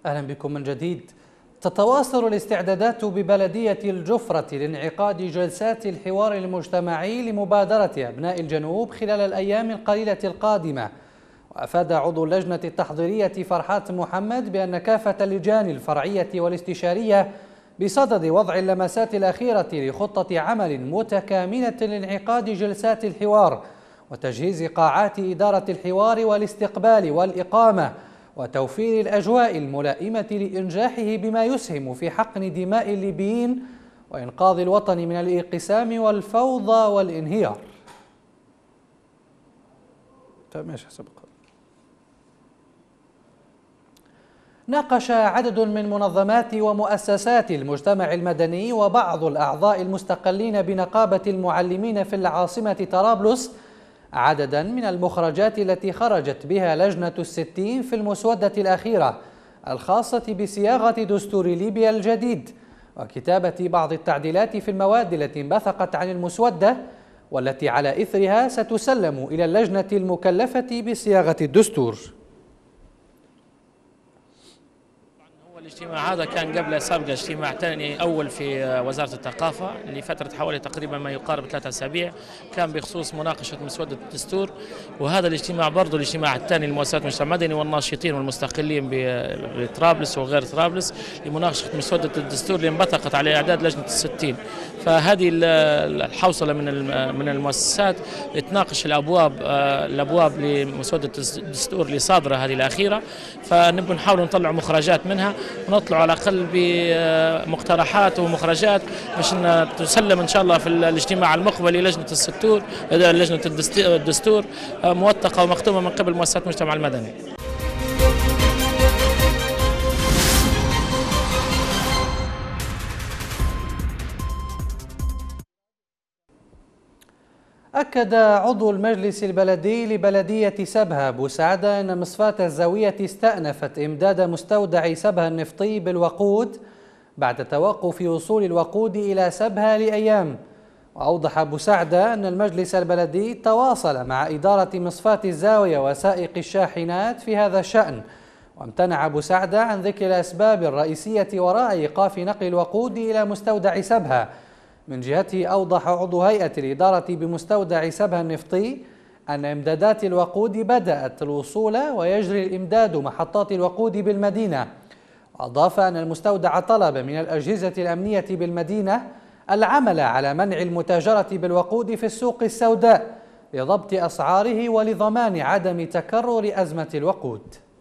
أهلا بكم من جديد. تتواصل الاستعدادات ببلدية الجفرة لانعقاد جلسات الحوار المجتمعي لمبادرة أبناء الجنوب خلال الأيام القليلة القادمة. وأفاد عضو اللجنة التحضيرية فرحات محمد بأن كافة اللجان الفرعية والاستشارية بصدد وضع اللمسات الأخيرة لخطة عمل متكاملة لانعقاد جلسات الحوار وتجهيز قاعات إدارة الحوار والاستقبال والإقامة وتوفير الأجواء الملائمة لإنجاحه بما يسهم في حقن دماء الليبيين وإنقاذ الوطن من الانقسام والفوضى والانهيار. ناقش عدد من منظمات ومؤسسات المجتمع المدني وبعض الأعضاء المستقلين بنقابة المعلمين في العاصمة طرابلس عددا من المخرجات التي خرجت بها لجنة الستين في المسودة الأخيرة الخاصة بصياغة دستور ليبيا الجديد وكتابة بعض التعديلات في المواد التي انبثقت عن المسودة والتي على إثرها ستسلم إلى اللجنة المكلفة بصياغة الدستور. الاجتماع هذا كان قبل سابقا اجتماع ثاني أول في وزارة الثقافة لفترة حوالي تقريبا ما يقارب ثلاثة أسابيع، كان بخصوص مناقشة مسودة الدستور. وهذا الاجتماع برضه الاجتماع الثاني لمؤسسات المجتمع المدني والناشطين والمستقلين بطرابلس وغير طرابلس لمناقشة مسودة الدستور اللي انبثقت على إعداد لجنة الستين. فهذه الحوصلة من من المؤسسات تناقش الأبواب الأبواب لمسودة الدستور اللي صادرة هذه الأخيرة، فنبغى نحاول نطلع مخرجات منها ونطلع على الأقل بمقترحات ومخرجات باش تسلم إن شاء الله في الاجتماع المقبل للجنة الستور لجنة الدستور موثقة ومختومة من قبل مؤسسات المجتمع المدني. أكد عضو المجلس البلدي لبلدية سبها بوسعادة أن مصفاة الزاوية استأنفت إمداد مستودع سبها النفطي بالوقود بعد توقف وصول الوقود إلى سبها لأيام. وأوضح بوسعادة أن المجلس البلدي تواصل مع إدارة مصفاة الزاوية وسائق الشاحنات في هذا الشأن، وامتنع بوسعادة عن ذكر الأسباب الرئيسية وراء إيقاف نقل الوقود إلى مستودع سبها. من جهته أوضح عضو هيئة الإدارة بمستودع سبها النفطي أن إمدادات الوقود بدأت الوصول ويجري الإمداد محطات الوقود بالمدينة. وأضاف أن المستودع طلب من الأجهزة الأمنية بالمدينة العمل على منع المتاجرة بالوقود في السوق السوداء لضبط أسعاره ولضمان عدم تكرر أزمة الوقود.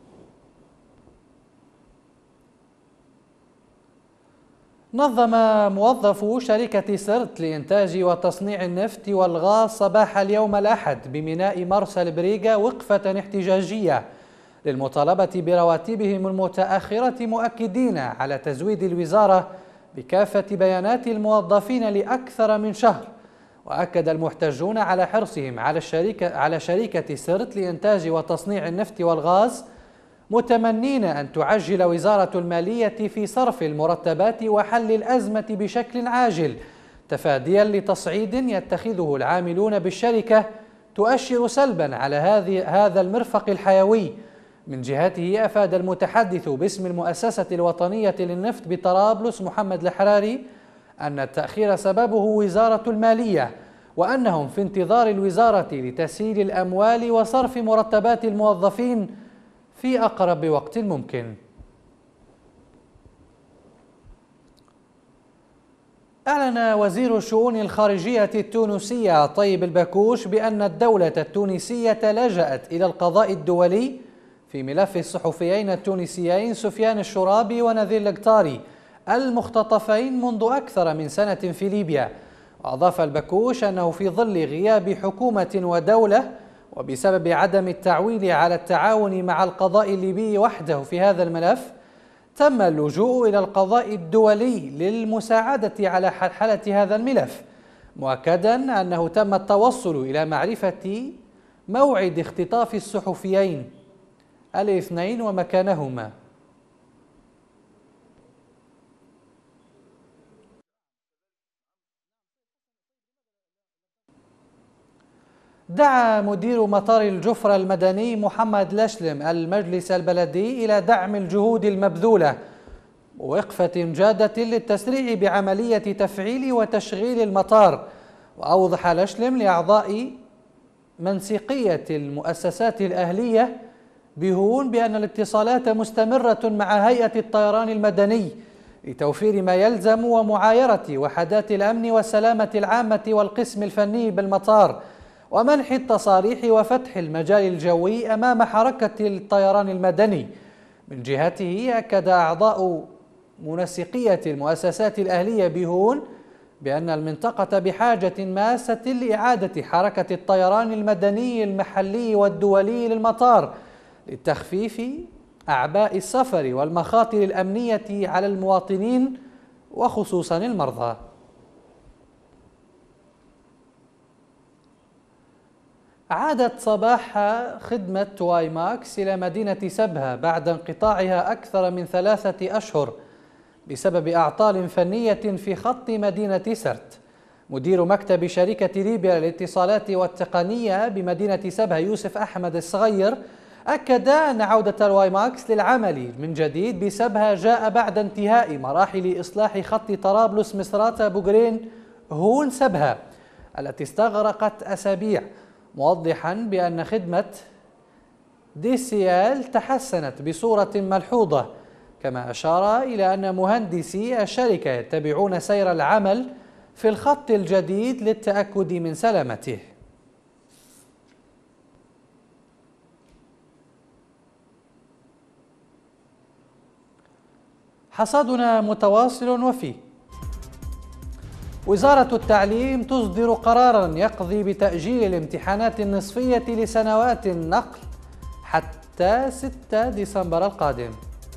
نظم موظفو شركة سرت لإنتاج وتصنيع النفط والغاز صباح اليوم الأحد بميناء مرسى البريغا وقفة احتجاجية للمطالبة برواتبهم المتأخرة، مؤكدين على تزويد الوزارة بكافة بيانات الموظفين لأكثر من شهر. وأكد المحتجون على حرصهم على الشركة على شركة سرت لإنتاج وتصنيع النفط والغاز، متمنين أن تعجل وزارة المالية في صرف المرتبات وحل الأزمة بشكل عاجل، تفاديا لتصعيد يتخذه العاملون بالشركة تؤشر سلبا على هذه هذا المرفق الحيوي. من جهته أفاد المتحدث باسم المؤسسة الوطنية للنفط بطرابلس محمد الحراري أن التأخير سببه وزارة المالية، وأنهم في انتظار الوزارة لتسهيل الأموال وصرف مرتبات الموظفين في أقرب وقت ممكن. أعلن وزير الشؤون الخارجية التونسية طيب البكوش بأن الدولة التونسية لجأت إلى القضاء الدولي في ملف الصحفيين التونسيين سفيان الشرابي ونذير القطاري المختطفين منذ أكثر من سنة في ليبيا. وأضاف البكوش أنه في ظل غياب حكومة ودولة وبسبب عدم التعويل على التعاون مع القضاء الليبي وحده في هذا الملف، تم اللجوء إلى القضاء الدولي للمساعدة على حلحلة هذا الملف، مؤكدا أنه تم التوصل إلى معرفة موعد اختطاف الصحفيين الاثنين ومكانهما. دعا مدير مطار الجفرة المدني محمد لشلم المجلس البلدي إلى دعم الجهود المبذولة ووقفة جادة للتسريع بعملية تفعيل وتشغيل المطار. وأوضح لشلم لأعضاء منسقية المؤسسات الأهلية بهون بأن الاتصالات مستمرة مع هيئة الطيران المدني لتوفير ما يلزم ومعايرة وحدات الأمن والسلامة العامة والقسم الفني بالمطار ومنح التصاريح وفتح المجال الجوي أمام حركة الطيران المدني. من جهته أكد أعضاء منسقية المؤسسات الأهلية بهون بأن المنطقة بحاجة ماسة لإعادة حركة الطيران المدني المحلي والدولي للمطار لتخفيف أعباء السفر والمخاطر الأمنية على المواطنين وخصوصا المرضى. عادت صباح خدمة واي ماكس إلى مدينة سبها بعد انقطاعها أكثر من ثلاثة أشهر بسبب أعطال فنية في خط مدينة سرت. مدير مكتب شركة ليبيا للاتصالات والتقنية بمدينة سبها يوسف أحمد الصغير أكد أن عودة الواي ماكس للعمل من جديد بسبها جاء بعد انتهاء مراحل إصلاح خط طرابلس مصراتة بوغرين هون سبها التي استغرقت أسابيع، موضحا بأن خدمة دي سي إل تحسنت بصورة ملحوظة. كما أشار إلى أن مهندسي الشركة يتبعون سير العمل في الخط الجديد للتأكد من سلامته. حصادنا متواصل وفيه. وزارة التعليم تصدر قراراً يقضي بتأجيل الامتحانات النصفية لسنوات النقل حتى ستة ديسمبر القادم.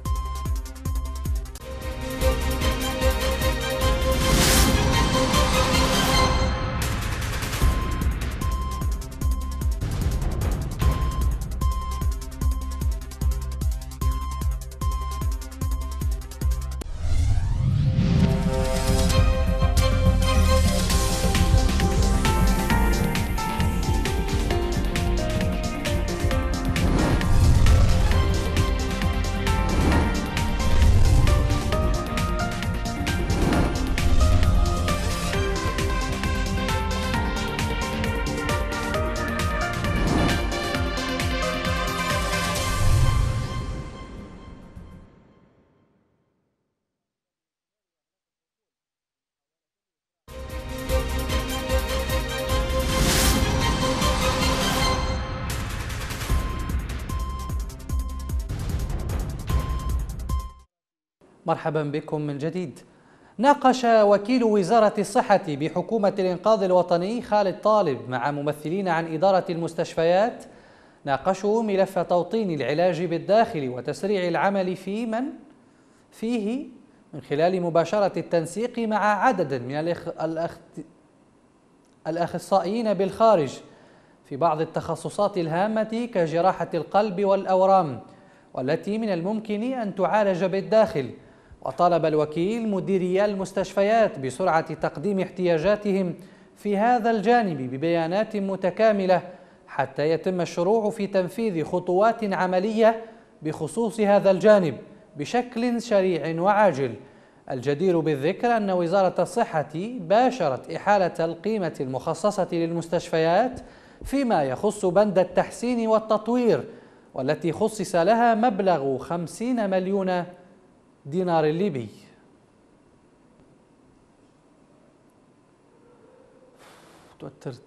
مرحبا بكم من جديد. ناقش وكيل وزارة الصحة بحكومة الإنقاذ الوطني خالد طالب مع ممثلين عن إدارة المستشفيات ناقشوا ملف توطين العلاج بالداخل وتسريع العمل في من فيه من خلال مباشرة التنسيق مع عدد من الأخ... الأخ... الأخصائيين بالخارج في بعض التخصصات الهامة كجراحة القلب والأورام والتي من الممكن أن تعالج بالداخل. وطالب الوكيل مديري المستشفيات بسرعة تقديم احتياجاتهم في هذا الجانب ببيانات متكاملة حتى يتم الشروع في تنفيذ خطوات عملية بخصوص هذا الجانب بشكل سريع وعاجل. الجدير بالذكر أن وزارة الصحة باشرت إحالة القيمة المخصصة للمستشفيات فيما يخص بند التحسين والتطوير والتي خصص لها مبلغ خمسين مليون دينار ليبي. توترت.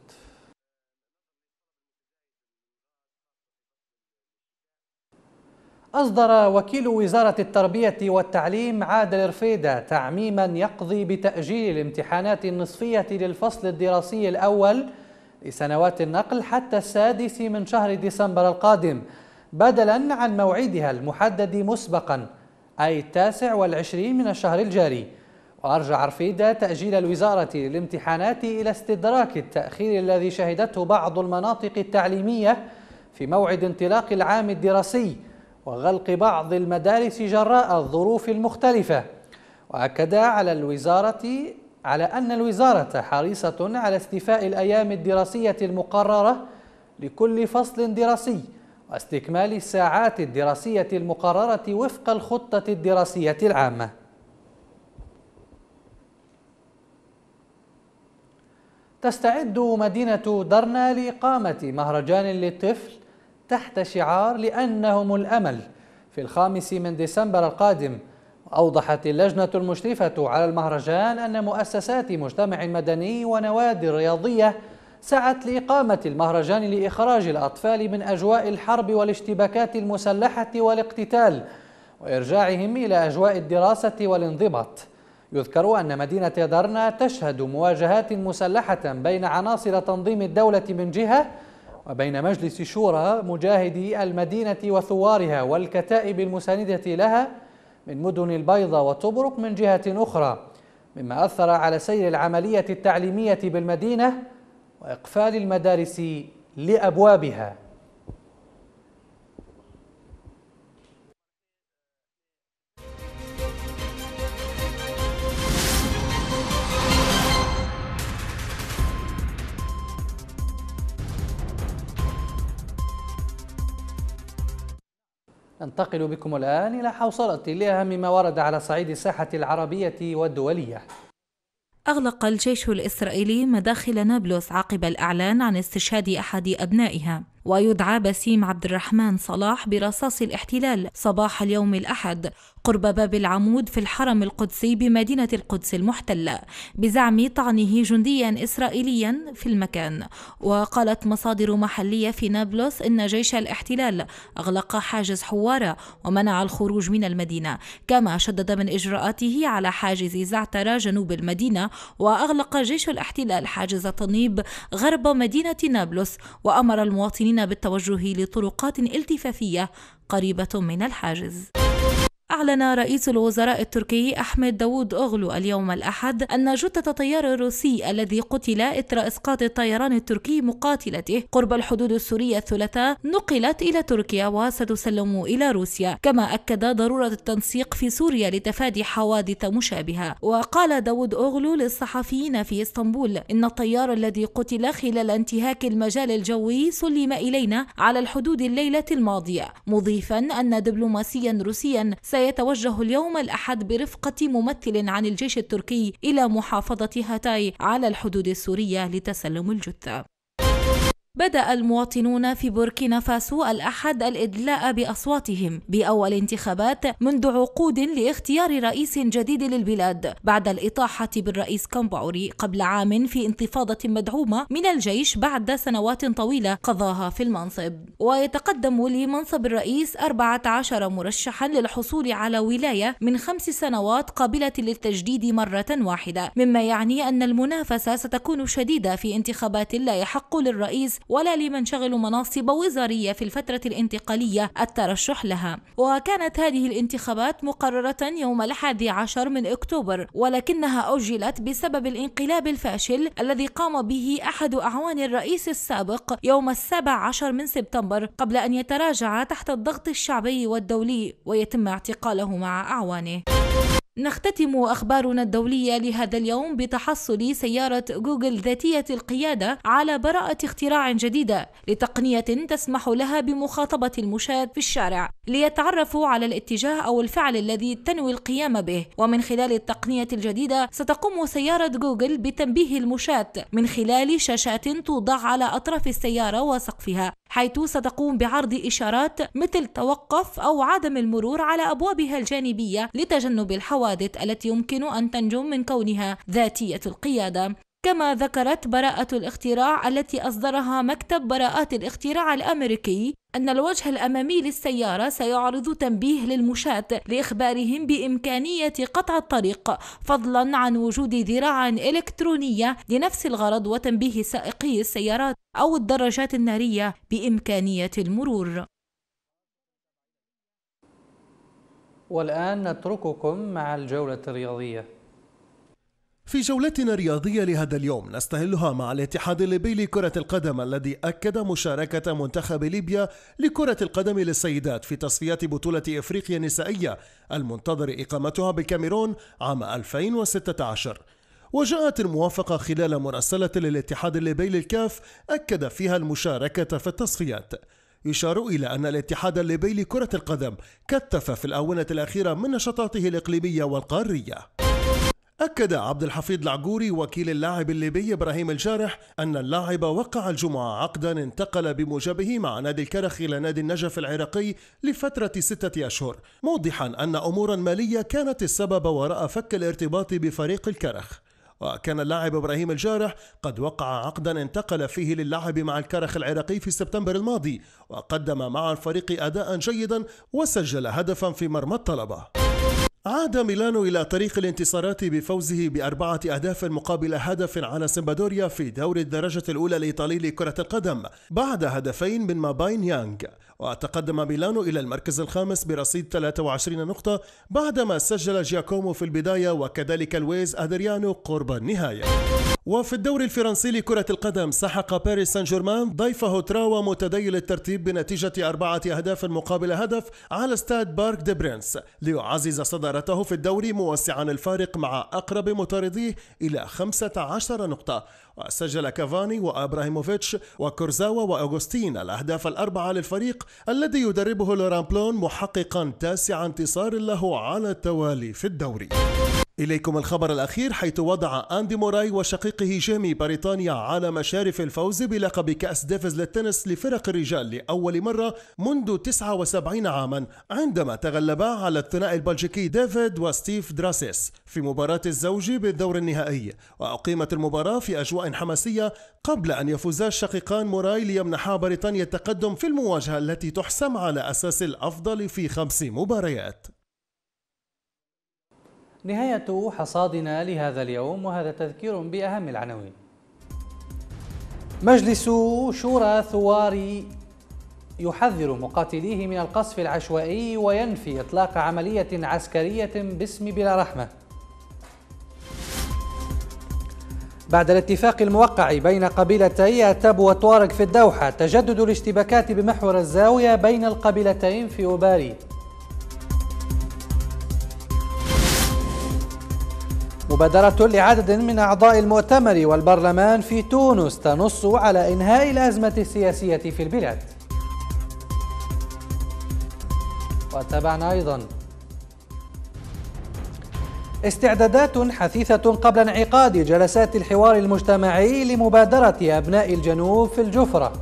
أصدر وكيل وزارة التربية والتعليم عادل رفيدة تعميما يقضي بتأجيل الامتحانات النصفية للفصل الدراسي الأول لسنوات النقل حتى السادس من شهر ديسمبر القادم بدلا عن موعدها المحدد مسبقا أي التاسع والعشرين من الشهر الجاري. وأرجع رفيدة تأجيل الوزارة للامتحانات إلى استدراك التأخير الذي شهدته بعض المناطق التعليمية في موعد انطلاق العام الدراسي وغلق بعض المدارس جراء الظروف المختلفة. وأكد على الوزارة على أن الوزارة حريصة على استيفاء الأيام الدراسية المقررة لكل فصل دراسي واستكمال الساعات الدراسية المقررة وفق الخطة الدراسية العامة. تستعد مدينة درنا لإقامة مهرجان للطفل تحت شعار لأنهم الأمل في الخامس من ديسمبر القادم. أوضحت اللجنة المشرفة على المهرجان أن مؤسسات مجتمع مدني ونوادي رياضية سعت لإقامة المهرجان لإخراج الأطفال من أجواء الحرب والاشتباكات المسلحة والاقتتال وإرجاعهم إلى أجواء الدراسة والانضباط. يذكر أن مدينة درنا تشهد مواجهات مسلحة بين عناصر تنظيم الدولة من جهة وبين مجلس شورى مجاهدي المدينة وثوارها والكتائب المساندة لها من مدن البيضة وطبرق من جهة أخرى، مما أثر على سير العملية التعليمية بالمدينة وإقفال المدارس لأبوابها. ننتقل بكم الآن إلى حوصلة لأهم ما ورد على صعيد الساحة العربية والدولية. أغلق الجيش الإسرائيلي مداخل نابلس عقب الإعلان عن استشهاد أحد أبنائها. ويدعى بسيم عبد الرحمن صلاح برصاص الاحتلال صباح اليوم الأحد قرب باب العمود في الحرم القدسي بمدينة القدس المحتلة بزعم طعنه جنديا إسرائيليا في المكان. وقالت مصادر محلية في نابلس إن جيش الاحتلال أغلق حاجز حوارة ومنع الخروج من المدينة، كما شدد من إجراءاته على حاجز زعترة جنوب المدينة. وأغلق جيش الاحتلال حاجز طنيب غرب مدينة نابلس وأمر المواطنين بالتوجه لطرقات التفافية قريبة من الحاجز. أعلن رئيس الوزراء التركي أحمد داوود أوغلو اليوم الأحد أن جثة الطيار الروسي الذي قتل إثر إسقاط الطيران التركي مقاتلته قرب الحدود السورية الثلاثاء نقلت إلى تركيا وستسلم إلى روسيا، كما أكد ضرورة التنسيق في سوريا لتفادي حوادث مشابهة. وقال داوود أوغلو للصحفيين في اسطنبول إن الطيار الذي قتل خلال انتهاك المجال الجوي سلم إلينا على الحدود الليلة الماضية، مضيفا أن دبلوماسيا روسيا سيتوجه اليوم الأحد برفقة ممثل عن الجيش التركي إلى محافظة هاتاي على الحدود السورية لتسلم الجثة. بدأ المواطنون في بوركينا فاسو الأحد الإدلاء بأصواتهم بأول انتخابات منذ عقود لاختيار رئيس جديد للبلاد بعد الإطاحة بالرئيس كامباوري قبل عام في انتفاضة مدعومة من الجيش بعد سنوات طويلة قضاها في المنصب. ويتقدم لمنصب الرئيس أربعة عشر مرشحا للحصول على ولاية من خمس سنوات قابلة للتجديد مرة واحدة، مما يعني أن المنافسة ستكون شديدة في انتخابات لا يحق للرئيس ولا لمن شغلوا مناصب وزارية في الفترة الانتقالية الترشح لها. وكانت هذه الانتخابات مقررة يوم الحادي عشر من أكتوبر، ولكنها أجلت بسبب الانقلاب الفاشل الذي قام به أحد أعوان الرئيس السابق يوم السابع عشر من سبتمبر قبل أن يتراجع تحت الضغط الشعبي والدولي ويتم اعتقاله مع أعوانه. نختتم أخبارنا الدولية لهذا اليوم بتحصل سيارة جوجل ذاتية القيادة على براءة اختراع جديدة لتقنية تسمح لها بمخاطبة المشاة في الشارع ليتعرفوا على الاتجاه أو الفعل الذي تنوي القيام به. ومن خلال التقنية الجديدة ستقوم سيارة جوجل بتنبيه المشاة من خلال شاشات توضع على أطراف السيارة وسقفها، حيث ستقوم بعرض إشارات مثل توقف أو عدم المرور على أبوابها الجانبية لتجنب الحوادث التي يمكن أن تنجم من كونها ذاتية القيادة. كما ذكرت براءة الاختراع التي أصدرها مكتب براءات الاختراع الأمريكي أن الوجه الأمامي للسيارة سيعرض تنبيه للمشاة لإخبارهم بإمكانية قطع الطريق، فضلا عن وجود ذراع إلكترونية لنفس الغرض وتنبيه سائقي السيارات أو الدراجات النارية بإمكانية المرور. والآن نترككم مع الجولة الرياضية. في جولتنا الرياضية لهذا اليوم نستهلها مع الاتحاد الليبي لكرة القدم الذي أكد مشاركة منتخب ليبيا لكرة القدم للسيدات في تصفيات بطولة إفريقيا النسائية المنتظر إقامتها بالكاميرون عام ألفين وستة عشر. وجاءت الموافقة خلال مراسلة للاتحاد الليبي للكاف أكد فيها المشاركة في التصفيات. يشار إلى أن الاتحاد الليبي لكرة القدم كثف في الآونة الأخيرة من نشاطاته الإقليمية والقارية. أكد عبد الحفيظ العقوري وكيل اللاعب الليبي إبراهيم الجارح أن اللاعب وقع الجمعة عقدا انتقل بموجبه مع نادي الكرخ إلى نادي النجف العراقي لفترة ستة أشهر، موضحا أن أمورا مالية كانت السبب وراء فك الارتباط بفريق الكرخ. وكان اللاعب إبراهيم الجارح قد وقع عقدا انتقل فيه للعب مع الكرخ العراقي في سبتمبر الماضي، وقدم مع الفريق أداء جيدا وسجل هدفا في مرمى الطلبة. عاد ميلانو إلى طريق الانتصارات بفوزه بأربعة أهداف مقابل هدف على سمبادوريا في دوري الدرجة الأولى الإيطالي لكرة القدم بعد هدفين من ماباين يانغ، وتقدم ميلانو إلى المركز الخامس برصيد ثلاثة وعشرين نقطة بعدما سجل جياكومو في البداية وكذلك لويز أدريانو قرب النهاية. وفي الدوري الفرنسي لكرة القدم سحق باريس سان جيرمان ضيفه تراوا متديل الترتيب بنتيجة أربعة أهداف مقابل هدف على استاد بارك دي برينس ليعزز صدارته في الدوري، موسعا الفارق مع أقرب مطارديه إلى خمسة عشر نقطة. وسجل كافاني وأبراهيموفيتش وكورزاوا وأوغوستين الأهداف الأربعة للفريق الذي يدربه لوران بلون، محققا تاسع انتصار له على التوالي في الدوري. إليكم الخبر الأخير، حيث وضع أندي موراي وشقيقه جيمي بريطانيا على مشارف الفوز بلقب كأس ديفيز للتنس لفرق الرجال لأول مرة منذ تسعة وسبعين عاما، عندما تغلبا على الثنائي البلجيكي ديفيد وستيف دراسيس في مباراة الزوج بالدور النهائي. وأقيمت المباراة في أجواء حماسية قبل أن يفوزا الشقيقان موراي ليمنحا بريطانيا التقدم في المواجهة التي تحسم على أساس الأفضل في خمس مباريات. نهاية حصادنا لهذا اليوم، وهذا تذكير بأهم العناوين. مجلس شورى ثوار يحذر مقاتليه من القصف العشوائي وينفي إطلاق عملية عسكرية باسم بلا رحمة. بعد الاتفاق الموقع بين قبيلتي أتاب وطوارق في الدوحة، تجدد الاشتباكات بمحور الزاوية بين القبيلتين في أوباري. مبادرة لعدد من أعضاء المؤتمر والبرلمان في تونس تنص على إنهاء الأزمة السياسية في البلاد. وتابعنا أيضا استعدادات حثيثة قبل انعقاد جلسات الحوار المجتمعي لمبادرة أبناء الجنوب في الجفرة.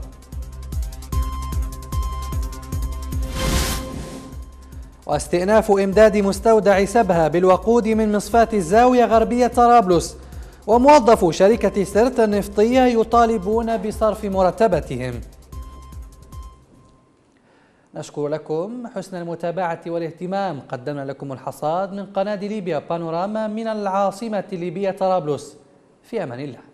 واستئناف إمداد مستودع سبها بالوقود من مصفاة الزاوية غربية طرابلس، وموظفو شركة سرت النفطية يطالبون بصرف مرتباتهم. نشكر لكم حسن المتابعة والاهتمام. قدمنا لكم الحصاد من قناة ليبيا بانوراما من العاصمة الليبية طرابلس. في أمان الله.